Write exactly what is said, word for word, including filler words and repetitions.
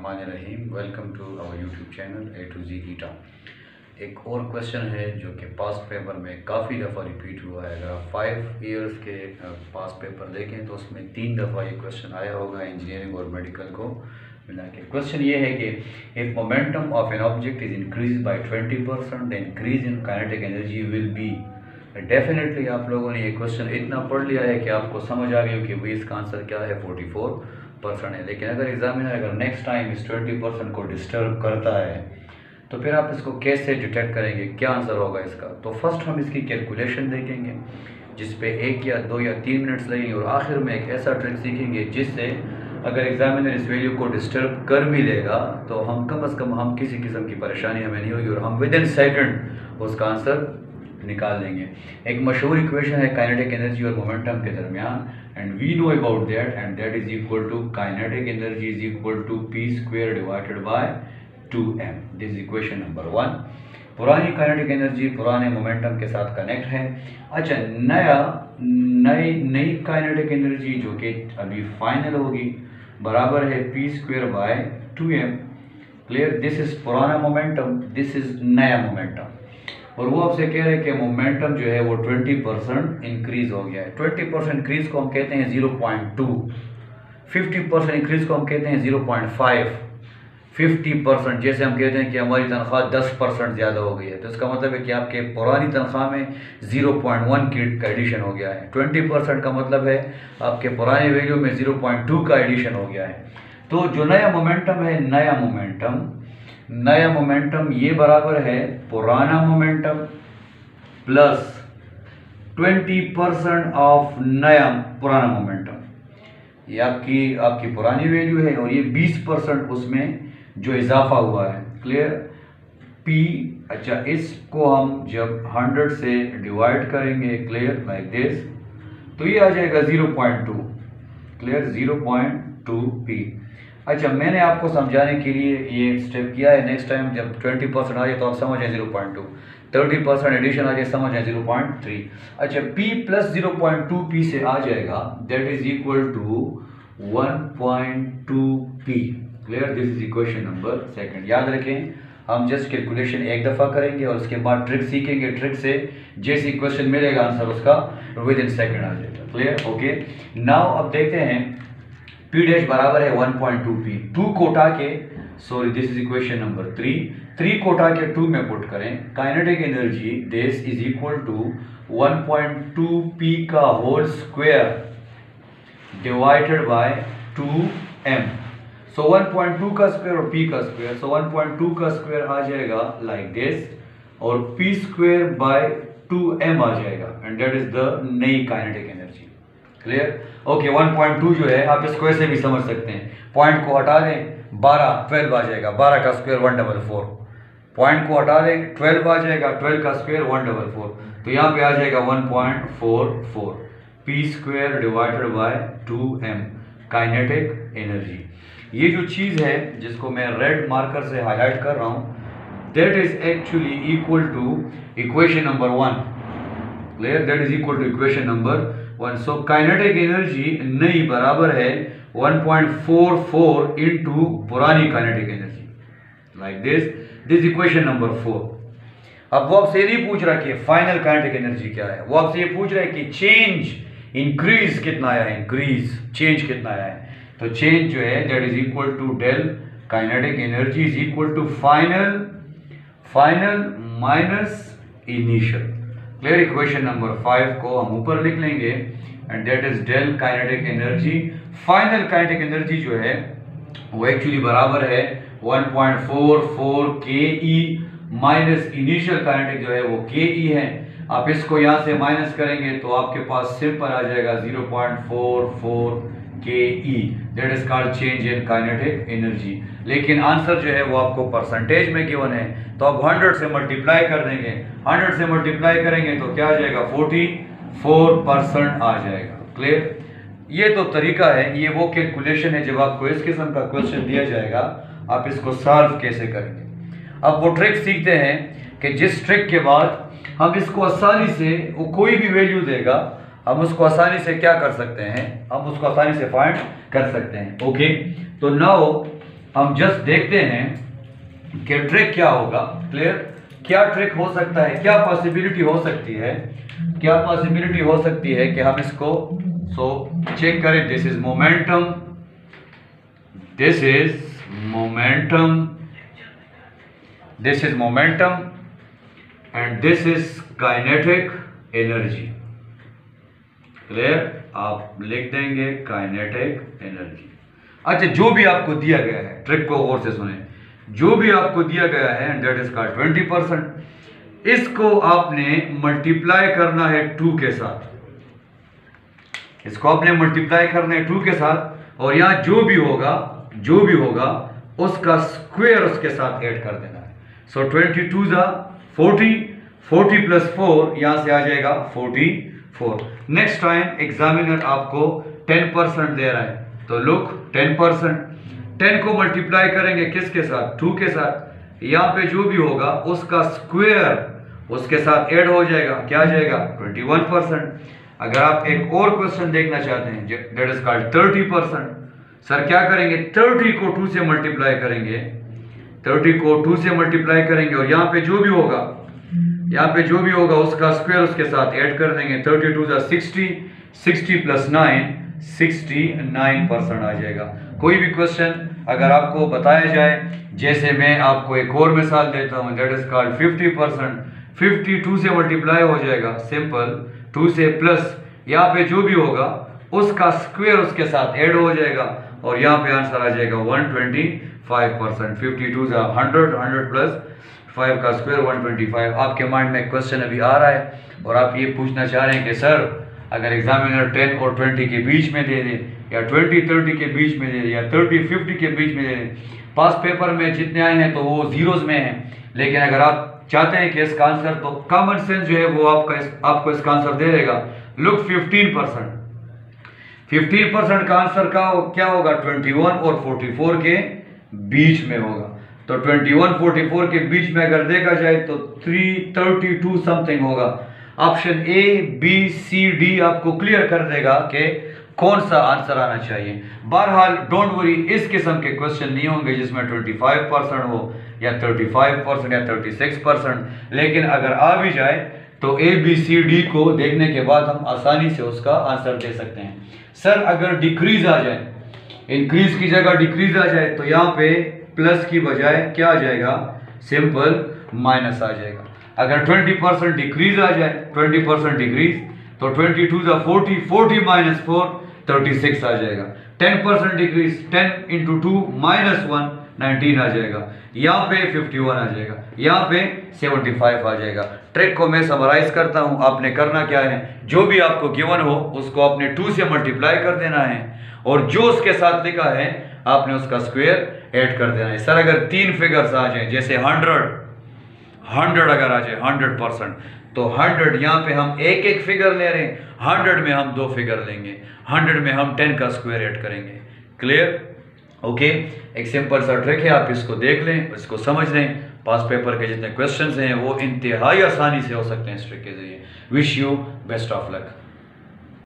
बिस्मिल्लाहिर्रहमानिर्रहीम। Welcome to our YouTube channel A to Z eta. एक और क्वेश्चन है जो कि पास्ट पेपर में काफ़ी दफ़ा रिपीट हुआ है। अगर आप फाइव इयर्स के पास्ट पेपर देखें तो उसमें तीन दफ़ा ये क्वेश्चन आया होगा इंजीनियरिंग और मेडिकल को मिला के। क्वेश्चन ये है कि if momentum of an object is increase by twenty percent the increase in kinetic energy will be. Definitely आप लोगों ने ये क्वेश्चन इतना पढ़ लिया है कि आपको समझ आ गई हो कि भाई इसका आंसर क्या है, फोर्टी फोर परसेंट है। लेकिन अगर एग्जामिनर अगर नेक्स्ट टाइम इस ट्वेंटी परसेंट को डिस्टर्ब करता है तो फिर आप इसको कैसे डिटेक्ट करेंगे, क्या आंसर होगा इसका। तो फर्स्ट हम इसकी कैलकुलेशन देखेंगे जिस पे एक या दो या तीन मिनट्स लगेंगे और आखिर में एक ऐसा ट्रिक सीखेंगे जिससे अगर एग्जामिनर इस वैल्यू को डिस्टर्ब कर भी लेगा तो हम कम अज़ कम हम किसी किस्म की परेशानी हमें नहीं होगी और हम विद इन सेकेंड उसका आंसर निकाल लेंगे। एक मशहूर इक्वेशन है काइनेटिक एनर्जी और मोमेंटम के दरमियान, and we know about that, and that is equal to kinetic energy is equal to p square divided by two m. This is equation number one. पुरानी kinetic energy पुराने momentum के साथ connect है। अच्छा, नया नई नई काइनेटिक एनर्जी जो कि अभी फाइनल होगी बराबर है p square by two m. Clear? This is पुराना मोमेंटम, दिस इज नया मोमेंटम, और वो आपसे कह रहे हैं कि मोमेंटम जो है वो ट्वेंटी परसेंट इंक्रीज हो गया है। ट्वेंटी परसेंट इंक्रीज को हम कहते हैं zero point two, fifty percent increase को हम कहते हैं zero point five, fifty percent जैसे हम कहते हैं कि हमारी तनख्वाह दस परसेंट ज़्यादा हो गई है तो इसका मतलब है कि आपके पुरानी तनख्वाह में ज़ीरो पॉइंट वन का एडिशन हो गया है। ट्वेंटी परसेंट का मतलब है आपके पुराने वैल्यू में ज़ीरो पॉइंट टू का एडिशन हो गया है। तो जो नया मोमेंटम है, नया मोमेंटम नया मोमेंटम ये बराबर है पुराना momentum plus twenty percent of नया पुराना मोमेंटम। ये आपकी आपकी पुरानी वैल्यू है और ये बीस परसेंट उसमें जो इजाफा हुआ है। क्लियर? पी, अच्छा इसको हम जब हंड्रेड से डिवाइड करेंगे, क्लियर, लाइक दिस, तो ये आ जाएगा zero point two. Clear? Zero point two p. अच्छा, मैंने आपको समझाने के लिए ये स्टेप किया है। नेक्स्ट टाइम जब ट्वेंटी परसेंट आ जाए तो आप समझ जाए zero point two, thirty percent addition आ जाए समझ जाए ज़ीरो पॉइंट थ्री। अच्छा, P plus zero point two p से आ जाएगा that is equal to one point two p. Clear? This is equation number second. याद रखें, हम जस्ट कैलकुलेशन एक दफ़ा करेंगे और उसके बाद ट्रिक सीखेंगे। ट्रिक से जैसे क्वेश्चन मिलेगा आंसर उसका विद इन सेकेंड आ जाएगा। क्लियर? ओके, नाउ अब देखते हैं P डैश बराबर है one point two p. Two को उठा के, sorry this is equation number three, three को उठा के टू में पुट करें। Kinetic energy this is equal to one point two p का whole square divided by two m. So one point two का स्क्वायर और p का square, so one point two का स्क्वायर आ जाएगा लाइक दिस और p square by two m आ जाएगा, and that is the नई kinetic energy. Clear? Okay, one point two जो है आप इसको ऐसे भी समझ सकते हैं, पॉइंट को हटा दें बारह, ट्वेल्व आ जाएगा, बारह का square one double four, point को हटा दें ट्वेल्व आ जाएगा, ट्वेल्व का स्क्वायर वन डबल फोर, तो यहाँ पे आ जाएगा one point four four p square divided by two m kinetic energy. ये जो चीज़ है जिसको मैं रेड मार्कर से हाईलाइट कर रहा हूँ that is actually equal to equation number one. Clear? That is equal to equation number one. So kinetic energy नई बराबर है one point four four into पुरानी kinetic energy, like this. This equation number four. अब वो आपसे नहीं पूछ रहा कि फाइनल काइनेटिक एनर्जी क्या है, वो आपसे ये पूछ रहा है कि चेंज इंक्रीज कितना आया है, इंक्रीज चेंज कितना आया है। तो चेंज जो है that is equal to del kinetic energy is equal to final final minus initial. Clear? Equation number five को हम ऊपर लिख लेंगे and that is del kinetic energy. Final kinetic energy जो है वो एक्चुअली बराबर है one point four four K E minus initial kinetic जो है वो के ई है। आप इसको यहाँ से माइनस करेंगे तो आपके पास सिंपल आ जाएगा zero point four four K E, that is called change in kinetic energy. लेकिन आंसर जो है वो आपको परसेंटेज में गिवन है तो आप हंड्रेड से मल्टीप्लाई कर देंगे, हंड्रेड से मल्टीप्लाई करेंगे तो क्या आ जाएगा, फोर्टी फोर परसेंट आ जाएगा। क्लियर? ये तो तरीका है, ये वो कैलकुलेशन है जब आपको इस किस्म का क्वेश्चन दिया जाएगा आप इसको सॉल्व कैसे करेंगे। अब वो ट्रिक सीखते हैं कि जिस ट्रिक के बाद हम इसको आसानी से, वो कोई भी वैल्यू देगा हम उसको आसानी से क्या कर सकते हैं, हम उसको आसानी से फाइंड कर सकते हैं। ओके, तो नाउ हम जस्ट देखते हैं कि ट्रिक क्या होगा। क्लियर, क्या ट्रिक हो सकता है, क्या पॉसिबिलिटी हो सकती है, क्या पॉसिबिलिटी हो सकती है कि हम इसको सो चेक करें। This is momentum, this is momentum, this is momentum and this is kinetic energy. Clear, आप लिख देंगे काइनेटिक एनर्जी। अच्छा, जो भी आपको दिया गया है, ट्रिक को गौर से सुने, जो भी आपको दिया गया है that is called twenty percent. इसको आपने मल्टीप्लाई करना है टू के साथ, इसको आपने मल्टीप्लाई करना है टू के साथ, और यहां जो भी होगा जो भी होगा उसका स्क्वायर उसके साथ ऐड कर देना है। सो ट्वेंटी टू जा फोर्टी, फोर्टी प्लस फोर यहां से आ जाएगा forty four. Next time examiner आपको टेन परसेंट दे रहा है, तो लुक टेन परसेंट, टेन को मल्टीप्लाई करेंगे किसके साथ, टू के साथ। यहां पे जो भी होगा उसका स्क्वायर उसके साथ ऐड हो जाएगा, क्या आ जाएगा, ट्वेंटी वन परसेंट। अगर आप एक और क्वेश्चन देखना चाहते हैं that is called thirty percent, sir क्या करेंगे, थर्टी को टू से मल्टीप्लाई करेंगे, थर्टी को टू से मल्टीप्लाई करेंगे और यहाँ पे जो भी होगा यहाँ पे जो भी होगा उसका स्क्वायर उसके साथ ऐड कर देंगे। थर्टी टू जा sixty, sixty plus nine, sixty nine percent आ जाएगा। कोई भी क्वेश्चन अगर आपको बताया जाए, जैसे मैं आपको एक और मिसाल देता हूँ that is called fifty percent, fifty two से मल्टीप्लाई हो जाएगा, सिंपल टू से प्लस यहाँ पे जो भी होगा उसका स्क्वायर उसके साथ ऐड हो जाएगा और यहाँ पे आंसर आ जाएगा one twenty five percent. Fifty two जा हंड्रेड, हंड्रेड प्लस फाइव का स्क्वायर वन ट्वेंटी फाइव। आपके माइंड में क्वेश्चन अभी आ रहा है और आप ये पूछना चाह रहे हैं कि सर अगर एग्जामिनर टेन और ट्वेंटी के बीच में दे दे, या ट्वेंटी थर्टी के बीच में दे दे, या थर्टी फिफ्टी के बीच में दे दे, पास पेपर में जितने आए हैं तो वो जीरोज में हैं, लेकिन अगर आप चाहते हैं कि इसका आंसर, तो कॉमन सेंस जो है वो आपका इस, आपको इसका आंसर दे देगा। Look fifteen percent, fifteen percent का आंसर का क्या होगा, ट्वेंटी वन और फोर्टी फोर के बीच में होगा। तो ट्वेंटी वन फोर्टी फोर के बीच में अगर देखा जाए तो थ्री थर्टी टू समथिंग होगा। Option A B C D आपको क्लियर कर देगा कि कौन सा आंसर आना चाहिए। बहरहाल डोंट वरी, इस किस्म के क्वेश्चन नहीं होंगे जिसमें ट्वेंटी फाइव परसेंट हो या थर्टी फाइव परसेंट या थर्टी सिक्स परसेंट, लेकिन अगर आ भी जाए तो ए बी सी डी को देखने के बाद हम आसानी से उसका आंसर दे सकते हैं। सर अगर डिक्रीज आ जाए, इंक्रीज की जगह डिक्रीज आ जाए, तो यहाँ पे प्लस की बजाय क्या आ जाएगा, सिंपल माइनस आ जाएगा। अगर ट्वेंटी परसेंट डिक्रीज आ जाए, ट्वेंटी परसेंट डिक्रीज, तो ट्वेंटी टू जा forty, forty minus four, thirty six आ जाएगा। Ten percent decrease, ten into two minus one, nineteen आ जाएगा। यहाँ पे फिफ्टी वन आ जाएगा, यहाँ पे सेवेंटी फाइव आ जाएगा। ट्रिक को मैं समराइज करता हूँ, आपने करना क्या है, जो भी आपको गिवन हो उसको आपने टू से मल्टीप्लाई कर देना है और जो उसके साथ लिखा है आपने उसका स्क्वायर ऐड कर देना है। सर अगर तीन फिगर्स आ जाए, जैसे हंड्रेड, हंड्रेड अगर आ जाए हंड्रेड परसेंट, तो हंड्रेड यहाँ पे हम एक एक फिगर ले रहे हैं, हंड्रेड में हम दो फिगर लेंगे, हंड्रेड में हम टेन का स्क्वायर ऐड करेंगे। Clear, okay. एक सिंपल सा ट्रिक है, आप इसको देख लें, इसको समझ लें। पास पेपर के जितने क्वेश्चंस हैं वो इंतहाई आसानी से हो सकते हैं इस ट्रिक के जरिए। Wish you best of luck.